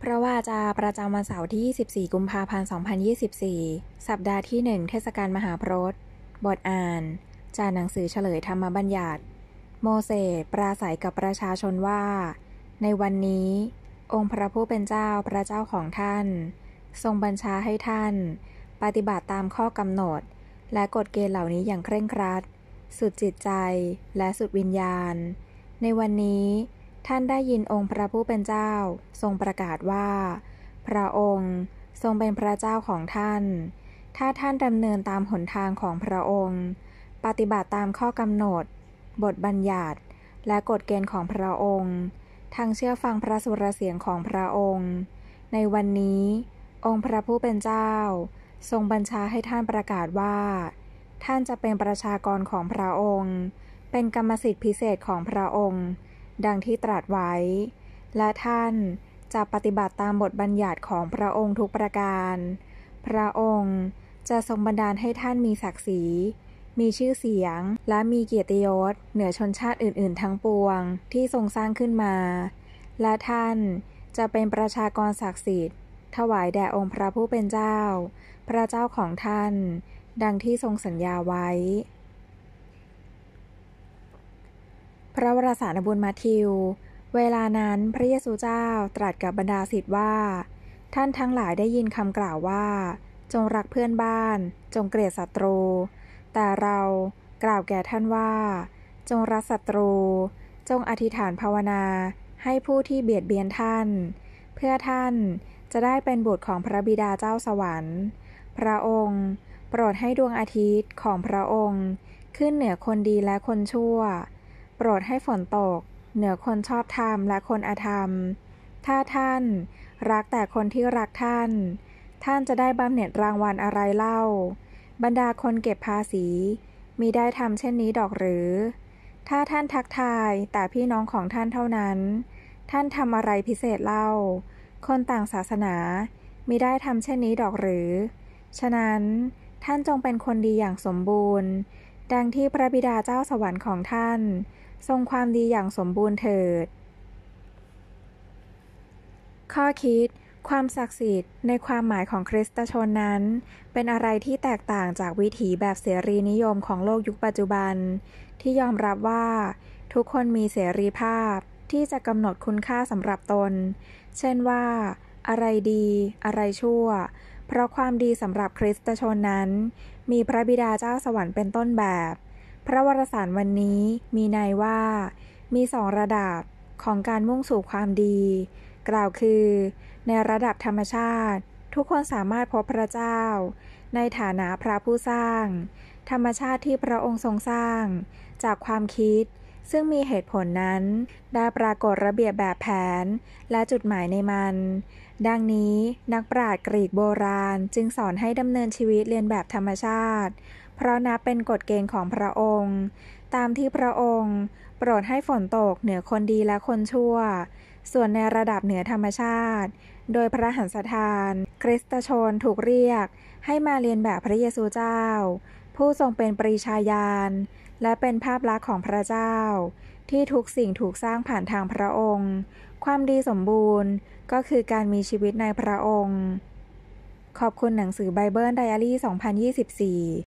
ระวาจาประจำวันเสาร์ที่ 24 กุมภาพันธ์ 2024 สัปดาห์ที่ 1 เทศกาลมหาพรตบทอ่านจากหนังสือเฉลยธรรมบัญญัติ โมเสสปราศัยกับประชาชนว่า ในวันนี้ องค์พระผู้เป็นเจ้าพระเจ้าของท่าน ทรงบัญชาให้ท่าน ปฏิบัติตามข้อกำหนด และกฎเกณฑ์เหล่านี้อย่างเคร่งครัด สุดจิตใจและสุดวิญญาณ ในวันนี้ท่านได้ยินองค์พระผู้เป็นเจ้าทรงประกาศว่า พระองค์ทรงเป็นพระเจ้าของท่าน ถ้าท่านดำเนินตามหนทางของพระองค์ ปฏิบัติตามข้อกำหนด บทบัญญัติ และกฎเกณฑ์ของพระองค์ทั้งเชื่อฟังพระสุรเสียงของพระองค์ ในวันนี้ องค์พระผู้เป็นเจ้าทรงบัญชาให้ท่านประกาศว่า ท่านจะเป็นประชากรของพระองค์ เป็นกรรมสิทธิพิเศษของพระองค์ดังที่ตรัสไว้ และท่านจะปฏิบัติตามบทบัญญัติของพระองค์ทุกประการ พระองค์จะทรงบันดาลให้ท่านมีศักดิ์ศรีมีชื่อเสียงและมีเกียรติยศเหนือชนชาติอื่นๆทั้งปวงที่ทรงสร้างขึ้นมา และท่านจะเป็นประชากรศักดิ์สิทธิ์ถวายแด่องค์พระผู้เป็นเจ้าพระเจ้าของท่านดังที่ทรงสัญญาไว้พระวรสารบุญมัทธิวเวลานั้นพระเยซูเจ้าตรัสกับบรรดาศิษย์ว่าท่านทั้งหลายได้ยินคำกล่าวว่าจงรักเพื่อนบ้านจงเกลียดศัตรูแต่เรากล่าวแก่ท่านว่าจงรักศัตรูจงอธิษฐานภาวนาให้ผู้ที่เบียดเบียนท่านเพื่อท่านจะได้เป็นบุตรของพระบิดาเจ้าสวรรค์พระองค์โปรดให้ดวงอาทิตย์ของพระองค์ขึ้นเหนือคนดีและคนชั่วโปรดให้ฝนตกเหนือคนชอบธรรมและคนอธรรมถ้าท่านรักแต่คนที่รักท่านท่านจะได้บำเหน็จรางวัลอะไรเล่าบรรดาคนเก็บภาษีมิได้ทำเช่นนี้ดอกหรือถ้าท่านทักทายแต่พี่น้องของท่านเท่านั้นท่านทำอะไรพิเศษเล่าคนต่างศาสนามิได้ทำเช่นนี้ดอกหรือฉะนั้นท่านจงเป็นคนดีอย่างสมบูรณ์ดังที่พระบิดาเจ้าสวรรค์ของท่านทรงความดีอย่างสมบูรณ์เถิดข้อคิดความศักดิ์สิทธิ์ในความหมายของคริสตชนนั้นเป็นอะไรที่แตกต่างจากวิถีแบบเสรีนิยมของโลกยุคปัจจุบันที่ยอมรับว่าทุกคนมีเสรีภาพที่จะกำหนดคุณค่าสำหรับตนเช่นว่าอะไรดีอะไรชั่วเพราะความดีสำหรับคริสตชนนั้นมีพระบิดาเจ้าสวรรค์เป็นต้นแบบพระวรสารวันนี้มีนัยว่ามี2ระดับของการมุ่งสู่ความดีกล่าวคือในระดับธรรมชาติทุกคนสามารถพบพระเจ้าในฐานะพระผู้สร้างธรรมชาติที่พระองค์ทรงสร้างจากความคิดซึ่งมีเหตุผลนั้นได้ปรากฏระเบียบแบบแผนและจุดหมายในมันดังนี้นักปราชญ์กรีกโบราณจึงสอนให้ดำเนินชีวิตเลียนแบบธรรมชาติเพราะนับเป็นกฎเกณฑ์ของพระองค์ตามที่พระองค์โปรดให้ฝนตกเหนือคนดีและคนชั่วส่วนในระดับเหนือธรรมชาติโดยพระหันสถานคริสตชนถูกเรียกให้มาเลียนแบบพระเยซูเจ้าผู้ทรงเป็นปรีชาญาณและเป็นภาพลักษณ์ของพระเจ้าที่ทุกสิ่งถูกสร้างผ่านทางพระองค์ความดีสมบูรณ์ก็คือการมีชีวิตในพระองค์ขอบคุณหนังสือไบเบิลไดอารี่ 2024